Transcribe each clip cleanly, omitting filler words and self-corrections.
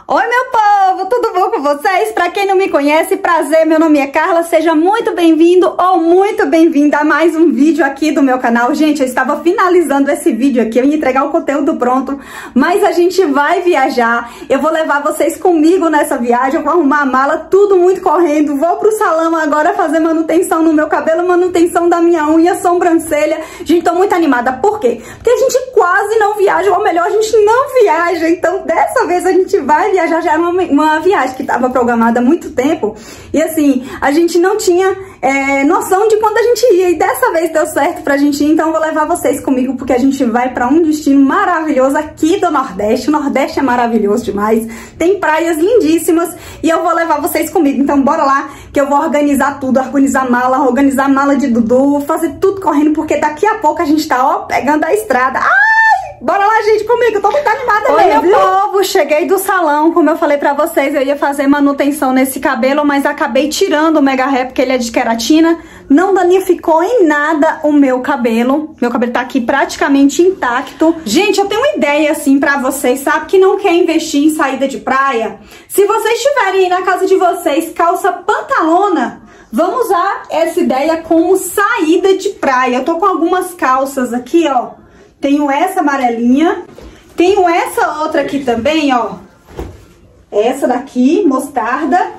Oi, meu povo, tudo bom com vocês? Pra quem não me conhece, prazer, meu nome é Carla, seja muito bem-vindo ou muito bem-vinda a mais um vídeo aqui do meu canal. Gente, eu estava finalizando esse vídeo aqui, eu ia entregar o conteúdo pronto, mas a gente vai viajar, eu vou levar vocês comigo nessa viagem, eu vou arrumar a mala, tudo muito correndo, vou pro salão agora fazer manutenção no meu cabelo, manutenção da minha unha, sobrancelha. Gente, tô muito animada, por quê? Porque a gente quase não viaja, ou melhor, a gente não viaja, então dessa vez a gente vai viajar. Já era uma viagem que estava programada há muito tempo e assim, a gente não tinha noção de quando a gente ia, e dessa vez deu certo pra gente ir, então eu vou levar vocês comigo porque a gente vai pra um destino maravilhoso aqui do Nordeste. O Nordeste é maravilhoso demais, tem praias lindíssimas e eu vou levar vocês comigo, então bora lá que eu vou organizar tudo, organizar a mala de Dudu, fazer tudo correndo porque daqui a pouco a gente tá, ó, pegando a estrada. Bora lá, gente, comigo, tô muito animada. Oi, meu povo, cheguei do salão, como eu falei pra vocês, eu ia fazer manutenção nesse cabelo, mas acabei tirando o Mega Hair porque ele é de queratina, não danificou em nada o meu cabelo tá aqui praticamente intacto. Gente, eu tenho uma ideia assim pra vocês, sabe, que não quer investir em saída de praia? Se vocês tiverem aí na casa de vocês calça pantalona, vamos usar essa ideia como saída de praia. Eu tô com algumas calças aqui, ó. Tenho essa amarelinha, tenho essa outra aqui também, ó. Essa daqui, mostarda.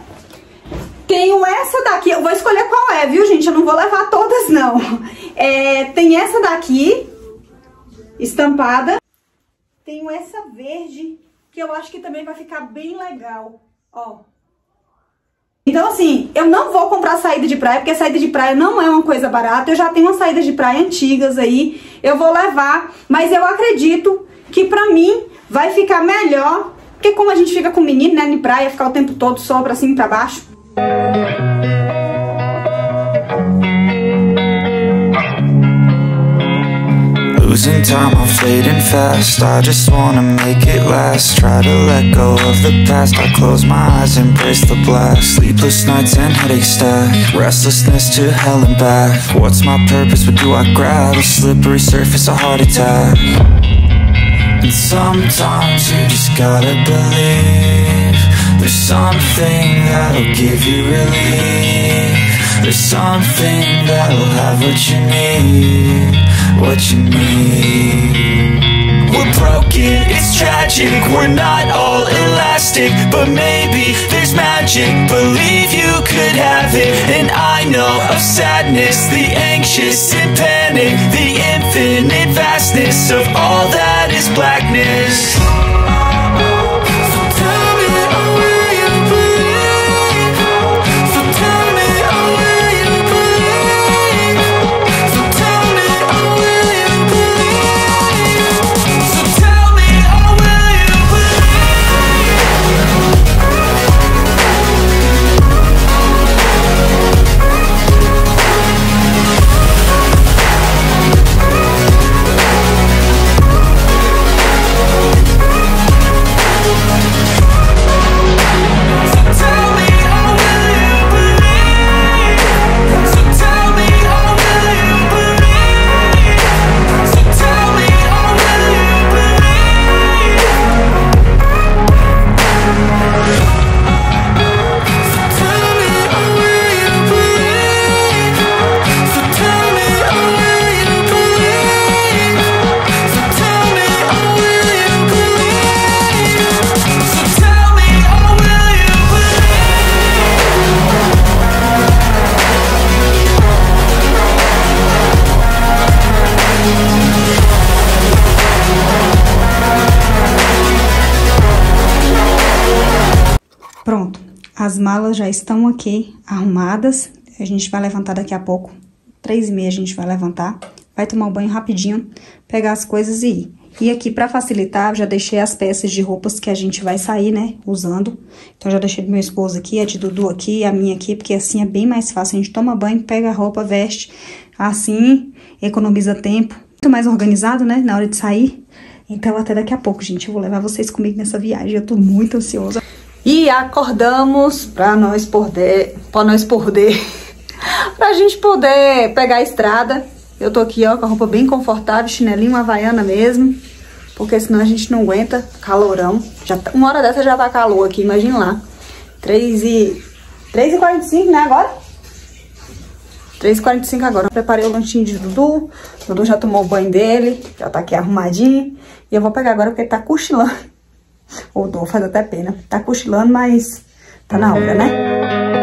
Tenho essa daqui, eu vou escolher qual é, viu, gente? Eu não vou levar todas, não. Tem essa daqui, estampada. Tenho essa verde, que eu acho que também vai ficar bem legal, ó. Então, assim, eu não vou comprar saída de praia, porque saída de praia não é uma coisa barata. Eu já tenho umas saídas de praia antigas aí, eu vou levar. Mas eu acredito que pra mim vai ficar melhor, porque como a gente fica com menino, né, em praia, ficar o tempo todo só pra cima e pra baixo. Losing time, I'm fading fast. I just wanna make it last. Try to let go of the past. I close my eyes, embrace the blast. Sleepless nights and headaches stack. Restlessness to hell and back. What's my purpose? What do I grab? A slippery surface, a heart attack. And sometimes you just gotta believe there's something that'll give you relief. There's something that'll have what you need, what you need. We're broken, it's tragic, we're not all elastic, but maybe there's magic, believe you could have it. And I know of sadness, the anxious and panic, the infinite vastness of all that is blackness. Pronto, as malas já estão aqui arrumadas, a gente vai levantar daqui a pouco, 3h30 a gente vai levantar, vai tomar um banho rapidinho, pegar as coisas e ir. E aqui pra facilitar, já deixei as peças de roupas que a gente vai sair, né, usando. Então já deixei do meu esposo aqui, a de Dudu aqui, a minha aqui, porque assim é bem mais fácil, a gente toma banho, pega a roupa, veste, assim economiza tempo, muito mais organizado, né, na hora de sair. Então até daqui a pouco, gente, eu vou levar vocês comigo nessa viagem, eu tô muito ansiosa. E acordamos pra gente poder pegar a estrada. Eu tô aqui, ó, com a roupa bem confortável, chinelinho, havaiana mesmo. porque senão a gente não aguenta calorão. Já tá, uma hora dessa já tá calor aqui, imagina lá. 3h45, né, agora? 3h45 agora. Eu preparei o lanchinho de Dudu. Dudu já tomou o banho dele, já tá aqui arrumadinho. E eu vou pegar agora porque ele tá cochilando. Ou Dudu, faz até pena. Tá cochilando, mas tá na hora, né?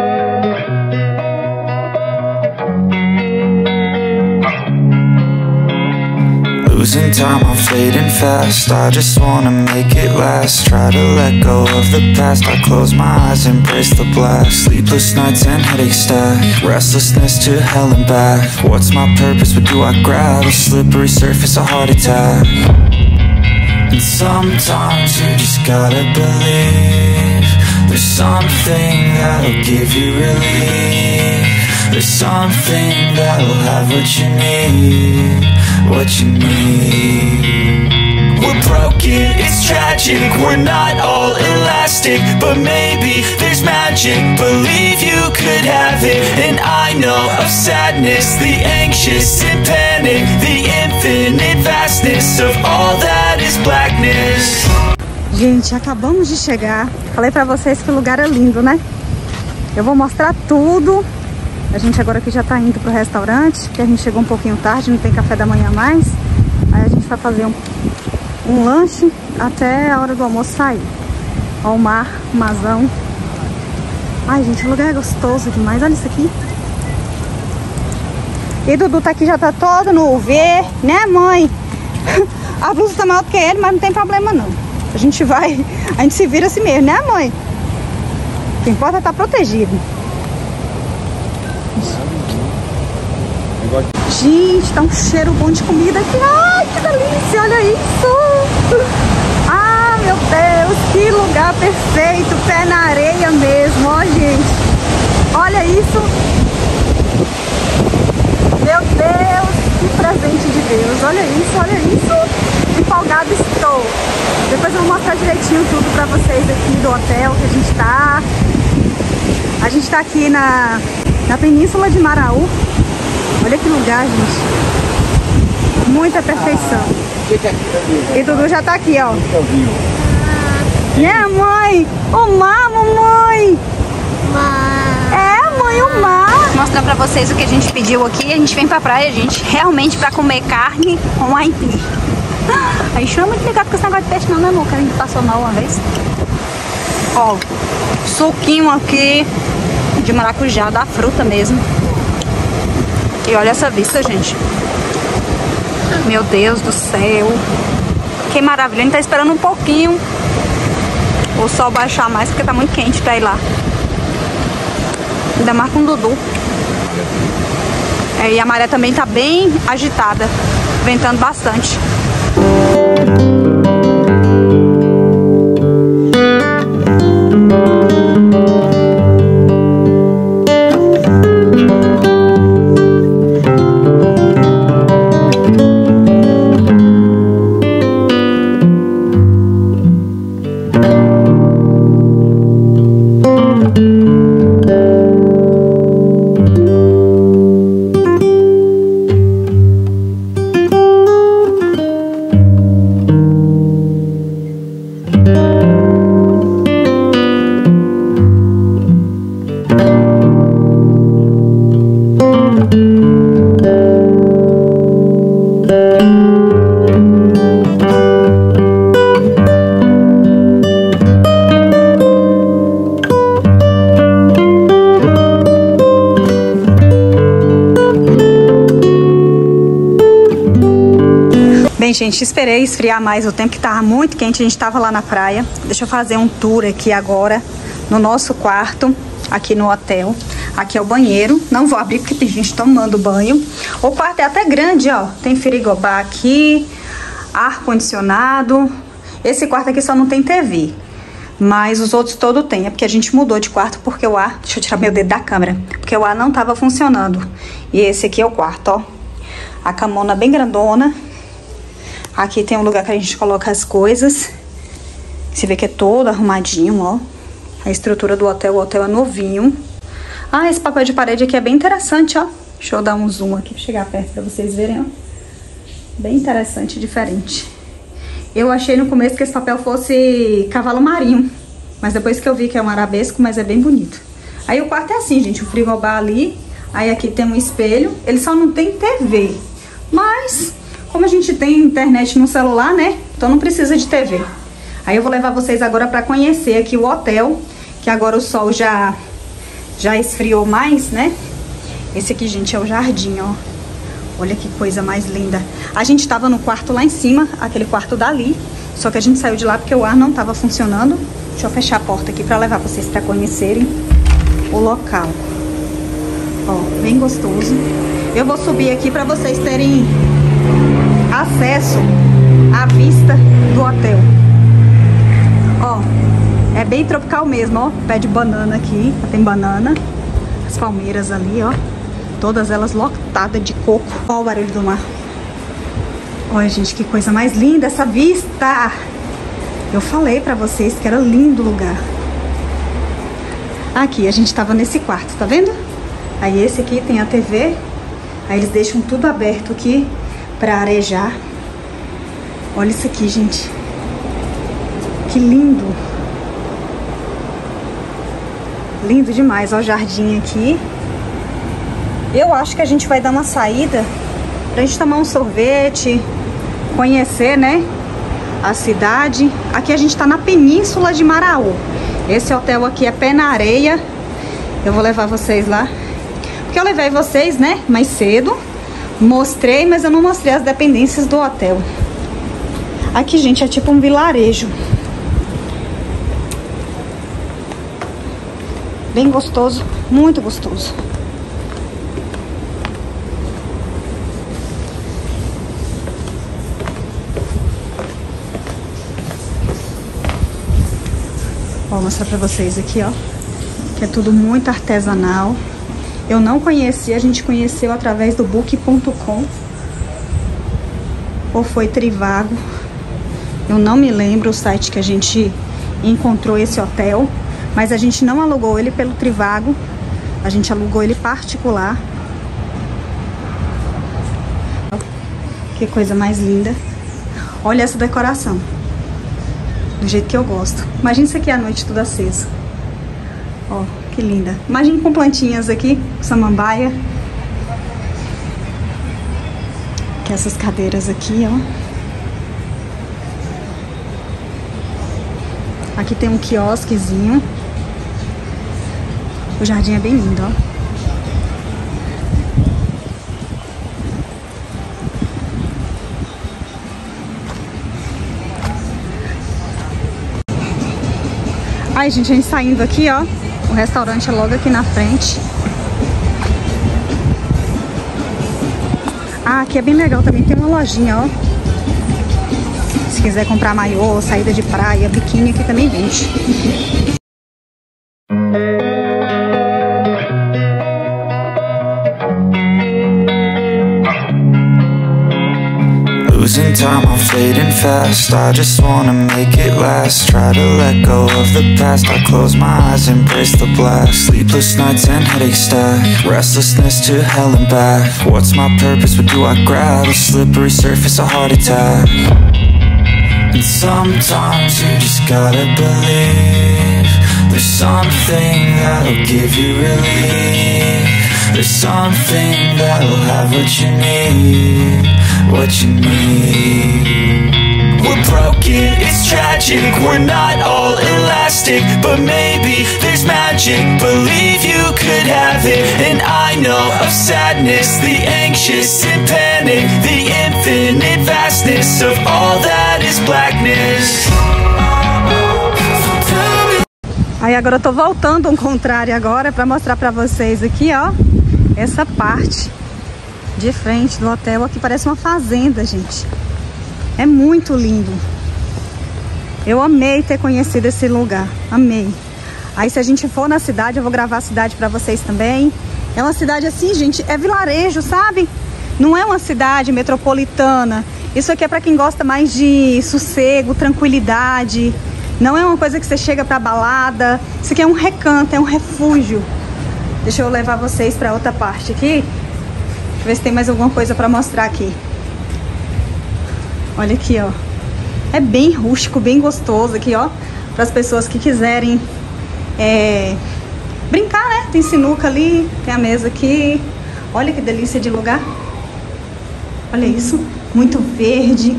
Losing time, I'm fading fast. I just wanna make it last. Try to let go of the past. I close my eyes, embrace the black. Sleepless nights and headaches stack. Restlessness to hell and back. What's my purpose? What do I grab? A slippery surface, a heart attack. And sometimes you just gotta believe there's something that'll give you relief. There's something that'll have what you need. What you need. We're broken, it's tragic. We're not all elastic, but maybe there's magic. Believe you could have it. And I know of sadness, the anxious and panic, the infinite vastness of all that is blackness. Gente, acabamos de chegar. Falei pra vocês que o lugar é lindo, né? Eu vou mostrar tudo. A gente agora aqui já tá indo pro restaurante, porque a gente chegou um pouquinho tarde, não tem café da manhã mais. Aí a gente vai fazer um lanche até a hora do almoço sair. Ó o mar, o marzão. Ai, gente, o lugar é gostoso demais. Olha isso aqui. E Dudu tá aqui, já tá todo no UV, né, mãe? A blusa tá maior do que ele, mas não tem problema não. A gente se vira assim mesmo, né, mãe? O que importa é estar protegido. Gente, tá um cheiro bom de comida aqui. Ai, que delícia, olha isso. Ah, meu Deus, que lugar perfeito. Pé na areia mesmo, ó, gente. Olha isso. Meu Deus, que presente de Deus. Olha isso, olha isso. Empolgada estou. Depois eu vou mostrar direitinho tudo pra vocês aqui do hotel que a gente tá. A gente tá aqui na Península de Maraú. Olha que lugar, gente. Muita perfeição. E Dudu já tá aqui, ó. Né, mãe? O mar, mamãe. É, mãe, o mar. Vou mostrar pra vocês o que a gente pediu aqui. A gente vem pra praia, gente, realmente pra comer carne com aipim. A gente não é muito ligado com esse negócio de peixe não, né, amor? Que a gente passou mal uma vez. Ó, suquinho aqui de maracujá, da fruta mesmo. E olha essa vista, gente. Meu Deus do céu. Que maravilha. A gente tá esperando um pouquinho o sol baixar mais, porque tá muito quente pra ir lá. Ainda mais com o Dudu. E a maré também tá bem agitada, ventando bastante. Bem, gente, esperei esfriar mais o tempo, que tava muito quente, a gente tava lá na praia. Deixa eu fazer um tour aqui agora no nosso quarto, aqui no hotel. Aqui é o banheiro, não vou abrir porque tem gente tomando banho. O quarto é até grande, ó, tem frigobar aqui, ar-condicionado. Esse quarto aqui só não tem TV, mas os outros todos tem. É porque a gente mudou de quarto porque o ar... Deixa eu tirar meu dedo da câmera. Porque o ar não tava funcionando. E esse aqui é o quarto, ó. A camona bem grandona. Aqui tem um lugar que a gente coloca as coisas. Você vê que é todo arrumadinho, ó. A estrutura do hotel, o hotel é novinho. Ah, esse papel de parede aqui é bem interessante, ó. Deixa eu dar um zoom aqui pra chegar perto pra vocês verem, ó. Bem interessante, diferente. Eu achei no começo que esse papel fosse cavalo marinho, mas depois que eu vi que é um arabesco, mas é bem bonito. Aí o quarto é assim, gente, o frigobar ali, aí aqui tem um espelho, ele só não tem TV, mas como a gente tem internet no celular, né, então não precisa de TV. Aí eu vou levar vocês agora para conhecer aqui o hotel, que agora o sol já esfriou mais, né? Esse aqui, gente, é o jardim, ó. Olha que coisa mais linda. A gente tava no quarto lá em cima, aquele quarto dali, só que a gente saiu de lá porque o ar não tava funcionando. Deixa eu fechar a porta aqui para levar vocês para conhecerem o local. Ó, bem gostoso. Eu vou subir aqui para vocês terem acesso à vista do hotel. Ó, é bem tropical mesmo, ó. Pé de banana aqui, tem banana. As palmeiras ali, ó. Todas elas lotadas de coco. Ó o barulho do mar. Olha, gente, que coisa mais linda essa vista. Eu falei pra vocês que era lindo o lugar. Aqui, a gente tava nesse quarto, tá vendo? Aí esse aqui tem a TV. Aí eles deixam tudo aberto aqui pra arejar. Olha isso aqui, gente. Que lindo. Lindo demais, ó o jardim aqui. Eu acho que a gente vai dar uma saída pra gente tomar um sorvete, conhecer, né, a cidade. Aqui a gente tá na Península de Maraú. Esse hotel aqui é pé na areia. Eu vou levar vocês lá. Porque eu levei vocês, né, mais cedo. Mostrei, mas eu não mostrei as dependências do hotel. Aqui, gente, é tipo um vilarejo. Bem gostoso, muito gostoso. Vou mostrar pra vocês aqui, ó, que é tudo muito artesanal. Eu não conhecia, a gente conheceu através do book.com. Ou foi Trivago. Eu não me lembro o site que a gente encontrou esse hotel. Mas a gente não alugou ele pelo Trivago. A gente alugou ele particular. Que coisa mais linda. Olha essa decoração. Do jeito que eu gosto. Imagina isso aqui à noite tudo aceso. Ó, que linda. Imagina com plantinhas aqui, samambaia. Que essas cadeiras aqui, ó. Aqui tem um quiosquezinho. O jardim é bem lindo, ó. Ai, gente, a gente saindo aqui, ó. O restaurante é logo aqui na frente. Ah, aqui é bem legal também. Tem uma lojinha, ó. Se quiser comprar maiô, saída de praia, biquíni, aqui também vende. Losing time, I'm fading fast. I just wanna make it last. Try to let go of the past. I close my eyes, embrace the black. Sleepless nights and headaches stack. Restlessness to hell and back. What's my purpose? What do I grab? A slippery surface, a heart attack. And sometimes you just gotta believe there's something that'll give you relief. There's something that'll have what you need. What you need. We're broken, it's tragic. We're not all elastic, but maybe there's magic. Believe you could have it. And I know of sadness, the anxious and panic, the infinite vastness of all that is blackness. Aí agora eu tô voltando ao contrário agora pra mostrar pra vocês aqui, ó, essa parte de frente do hotel. Aqui parece uma fazenda, gente. É muito lindo. Eu amei ter conhecido esse lugar. Amei. Aí se a gente for na cidade, eu vou gravar a cidade pra vocês também. É uma cidade assim, gente, é vilarejo, sabe? Não é uma cidade metropolitana. Isso aqui é pra quem gosta mais de sossego, tranquilidade. Não é uma coisa que você chega pra balada. Isso aqui é um recanto, é um refúgio. Deixa eu levar vocês pra outra parte aqui. Ver se tem mais alguma coisa pra mostrar aqui. Olha aqui, ó. É bem rústico, bem gostoso aqui, ó. Para as pessoas que quiserem brincar, né? Tem sinuca ali, tem a mesa aqui. Olha que delícia de lugar. Olha isso, muito verde.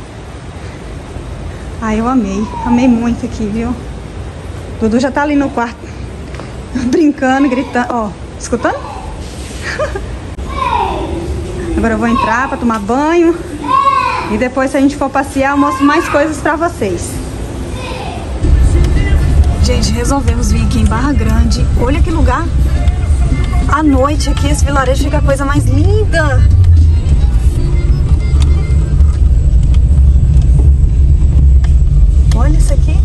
Ai, eu amei muito aqui, viu? Dudu já tá ali no quarto, brincando, gritando, ó, escutando? Agora eu vou entrar pra tomar banho. E depois, se a gente for passear, eu mostro mais coisas pra vocês. Gente, resolvemos vir aqui em Barra Grande. Olha que lugar. À noite aqui, esse vilarejo fica a coisa mais linda. Olha isso aqui.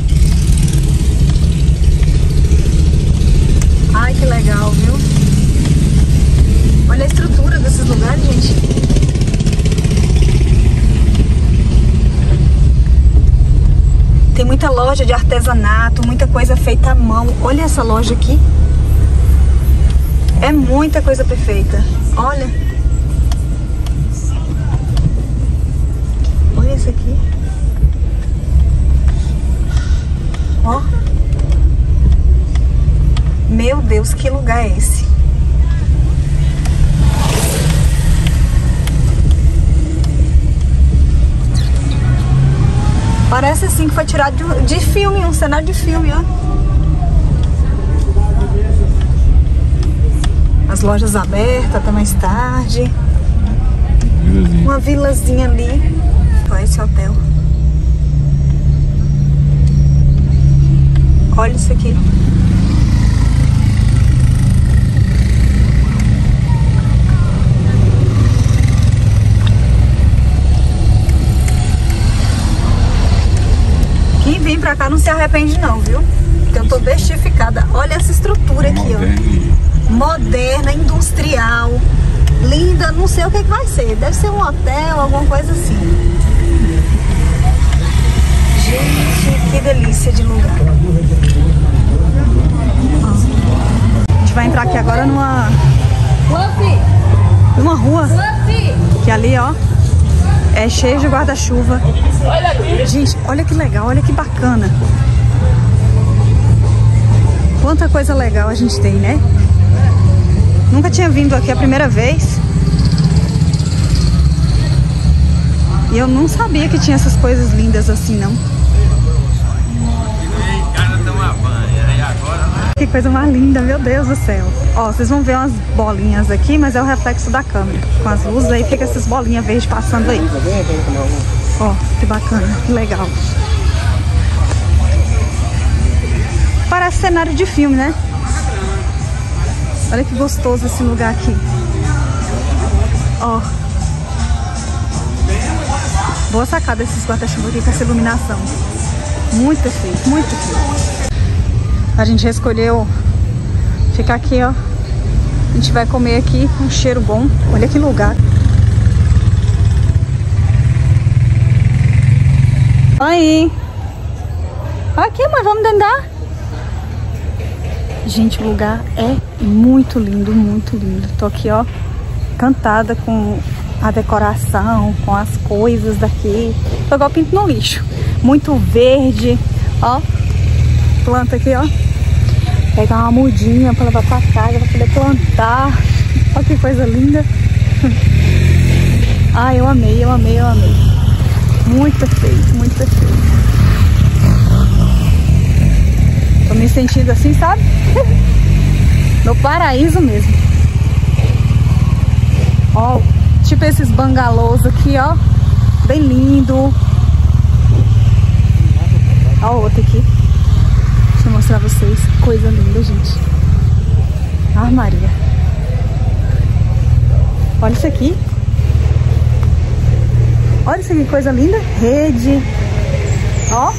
Ai, que legal, viu? Olha a estrutura desses lugares, gente. Tem muita loja de artesanato, muita coisa feita à mão. Olha essa loja aqui. É muita coisa perfeita. Olha. Olha isso aqui. Ó. Meu Deus, que lugar é esse? Parece assim que foi tirado de filme, um cenário de filme, ó. As lojas abertas até mais tarde. Uma vilazinha ali. Olha esse hotel. Olha isso aqui. Quem vem pra cá não se arrepende não, viu? Porque eu tô bestificada. Olha essa estrutura aqui, ó. Moderna, industrial, linda, não sei o que vai ser. Deve ser um hotel, alguma coisa assim. Gente, que delícia de lugar. Ó. A gente vai entrar aqui agora numa rua que ali, ó, é cheio de guarda-chuva. Gente, olha que legal, olha que bacana. Quanta coisa legal a gente tem, né? Nunca tinha vindo aqui a primeira vez. E eu não sabia que tinha essas coisas lindas assim, não. Que coisa mais linda, meu Deus do céu. Ó, vocês vão ver umas bolinhas aqui, mas é o reflexo da câmera. Com as luzes aí, fica essas bolinhas verdes passando aí. Ó, que bacana, que legal. Parece cenário de filme, né? Olha que gostoso esse lugar aqui. Ó. Boa sacada esses guarda-chuva aqui com essa iluminação. Muito perfeito, muito perfeito. A gente já escolheu ficar aqui, ó. A gente vai comer aqui, um cheiro bom. Olha que lugar. Aí. Aqui, mãe, vamos andar. Gente, o lugar é muito lindo, muito lindo. Tô aqui, ó, encantada com a decoração, com as coisas daqui. Tô igual pinto no lixo. Muito verde, ó. Planta aqui, ó. Pegar uma mudinha pra levar pra casa, pra poder plantar. Olha que coisa linda. Ah, eu amei, eu amei, eu amei. Muito perfeito, muito perfeito. Tô me sentindo assim, sabe? No paraíso mesmo. Ó, tipo esses bangalôs aqui, ó. Bem lindo. Ó o outro aqui. Deixa eu mostrar pra vocês. Coisa linda, gente. Ah, Maria. Olha isso aqui. Olha isso aqui, coisa linda. Rede. Ó.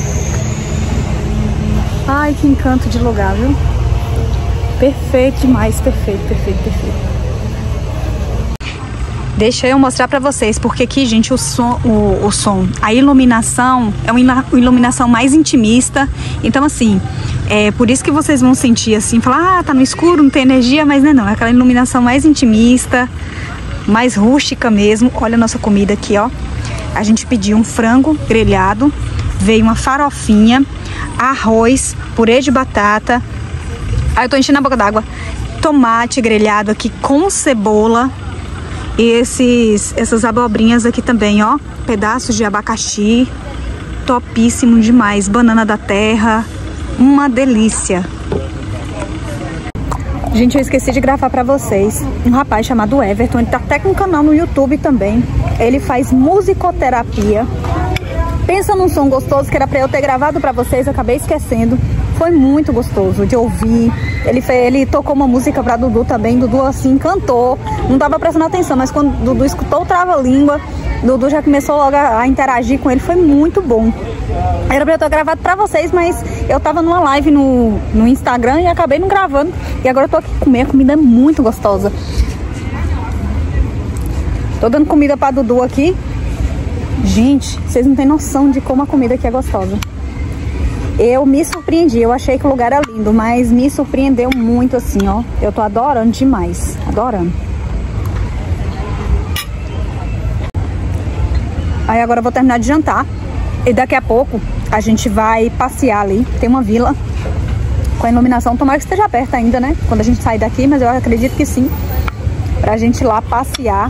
Ai, que encanto de lugar, viu? Perfeito demais, perfeito, perfeito, perfeito. Deixa eu mostrar pra vocês, porque aqui, gente, a iluminação é uma iluminação mais intimista. Então, assim, é por isso que vocês vão sentir assim, falar, ah, tá no escuro, não tem energia, mas não, é aquela iluminação mais intimista, mais rústica mesmo. Olha a nossa comida aqui, ó. A gente pediu um frango grelhado, veio uma farofinha, arroz, purê de batata. Aí eu tô enchendo a boca d'água. Tomate grelhado aqui com cebola. E essas abobrinhas aqui também, ó. Pedaços de abacaxi. Topíssimo demais. Banana da terra. Uma delícia. Gente, eu esqueci de gravar pra vocês. Um rapaz chamado Everton, ele tá até com um canal no YouTube também. Ele faz musicoterapia. Pensa num som gostoso que era pra eu ter gravado pra vocês, eu acabei esquecendo. Foi muito gostoso de ouvir. Ele tocou uma música pra Dudu também. Dudu assim cantou. Não tava prestando atenção, mas quando Dudu escutou o trava-língua, Dudu já começou logo a interagir com ele. Foi muito bom. Era pra eu ter gravado pra vocês, mas eu tava numa live no Instagram e acabei não gravando. E agora eu tô aqui comer. A comida é muito gostosa. Tô dando comida pra Dudu aqui. Gente, vocês não têm noção de como a comida aqui é gostosa. Eu me surpreendi, eu achei que o lugar era lindo, mas me surpreendeu muito assim, ó. Eu tô adorando demais, adorando. Aí agora eu vou terminar de jantar. E daqui a pouco a gente vai passear ali. Tem uma vila com a iluminação, tomara que esteja aberta ainda, né? Quando a gente sair daqui, mas eu acredito que sim. Pra gente ir lá passear.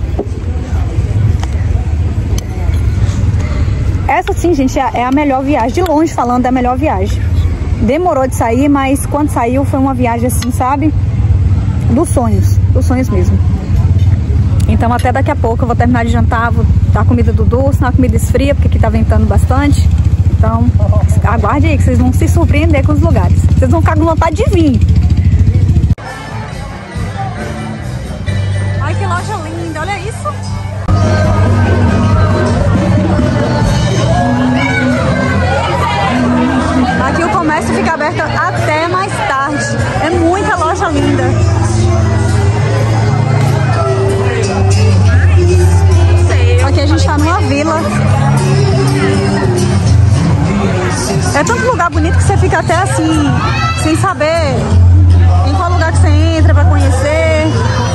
Essa sim, gente, é a melhor viagem. De longe falando, é a melhor viagem. Demorou de sair, mas quando saiu foi uma viagem assim, sabe? Dos sonhos mesmo. Então até daqui a pouco eu vou terminar de jantar, vou dar comida do Dudu, senão a comida esfria, porque aqui tá ventando bastante. Então, aguarde aí que vocês vão se surpreender com os lugares. Vocês vão ficar com vontade de vir. Ai, que loja linda, olha isso. Aqui o comércio fica aberto até mais tarde. É muita loja linda. Aqui a gente tá numa vila. É tanto lugar bonito que você fica até assim, sem saber em qual lugar que você entra pra conhecer.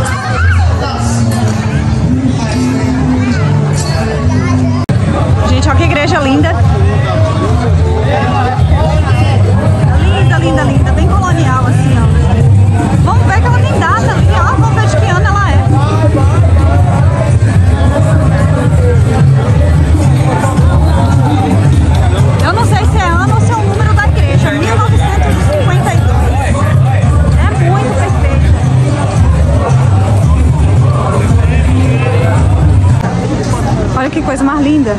Gente, olha que igreja linda. Linda, linda, linda. Bem colonial assim, ó. Vamos ver que ela tem data ali, ó. Vamos ver de que ano ela é. Eu não sei se é ano ou se é o número da igreja. 1952. É muito perfeito. Olha que coisa mais linda.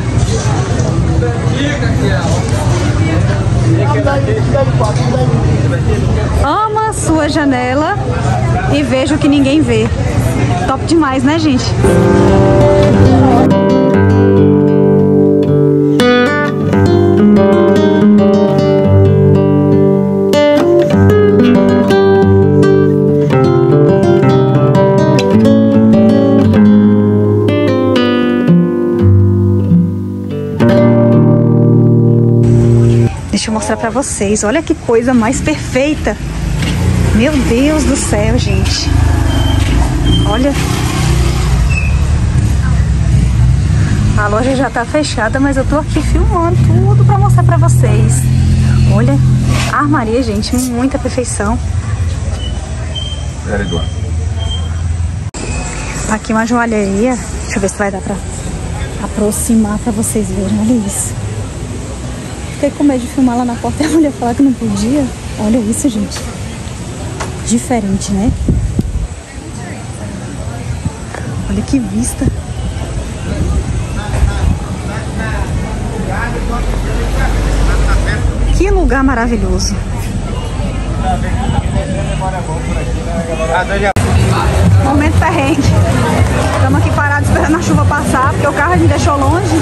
Ama a sua janela e veja o que ninguém vê. Top demais, né, gente? Deixa eu mostrar pra vocês. Olha que coisa mais perfeita. Meu Deus do céu, gente. Olha. A loja já tá fechada, mas eu tô aqui filmando tudo pra mostrar pra vocês. Olha. A armaria, gente, muita perfeição. Aqui uma joalheria. Deixa eu ver se vai dar pra aproximar pra vocês verem. Olha isso. Fiquei com medo de filmar lá na porta e a mulher falar que não podia. Olha isso, gente. Diferente, né? Olha que vista. Que lugar maravilhoso. Momento perrengue. Estamos aqui parados esperando a chuva passar, porque o carro a gente deixou longe.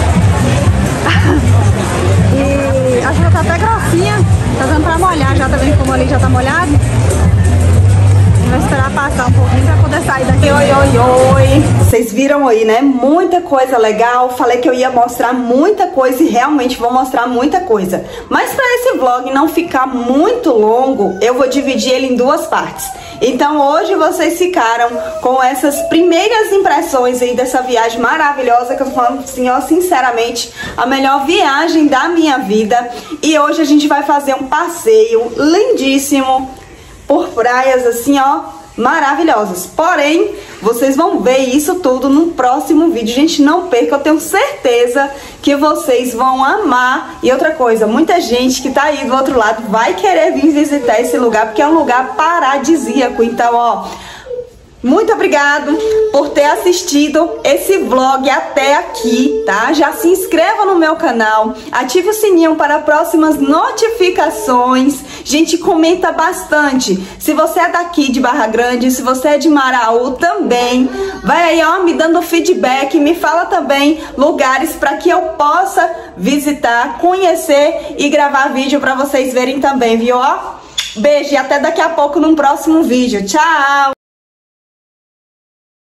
E a chuva tá até grossinha. Tá dando pra molhar já, tá vendo como ali já tá molhado? Vou esperar passar um pouquinho pra poder sair daqui. Oi. Vocês viram aí, né? Muita coisa legal. Falei que eu ia mostrar muita coisa e realmente vou mostrar muita coisa. Mas pra esse vlog não ficar muito longo, eu vou dividir ele em duas partes. Então hoje vocês ficaram com essas primeiras impressões aí dessa viagem maravilhosa, que eu tô falando assim, ó, sinceramente, a melhor viagem da minha vida. E hoje a gente vai fazer um passeio lindíssimo por praias assim, ó, maravilhosas. Porém, vocês vão ver isso tudo no próximo vídeo. Gente, não perca, eu tenho certeza que vocês vão amar. E outra coisa, muita gente que tá aí do outro lado vai querer vir visitar esse lugar, porque é um lugar paradisíaco. Então, ó, muito obrigado por ter assistido esse vlog até aqui, tá? Já se inscreva no meu canal, ative o sininho para próximas notificações. Gente, comenta bastante. Se você é daqui de Barra Grande, se você é de Maraú também, vai aí, ó, me dando feedback, me fala também lugares para que eu possa visitar, conhecer e gravar vídeo para vocês verem também, viu? Ó, beijo e até daqui a pouco num próximo vídeo. Tchau!